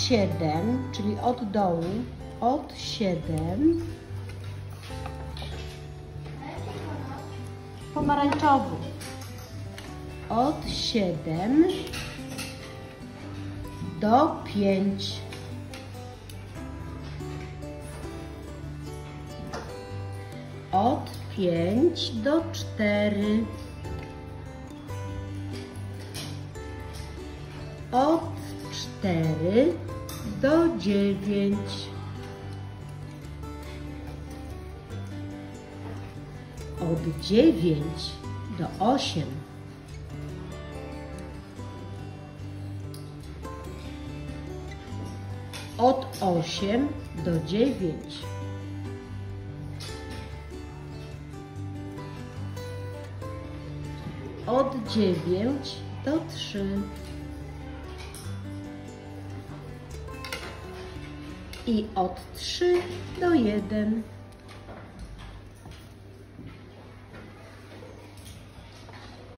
7, czyli od dołu, od 7, pomarańczowy, od 7 do 5, od 5 do 4, od 4 do 9, od 9 do 8, od 8 do 9, od 9 do 3, i od 3 do 1.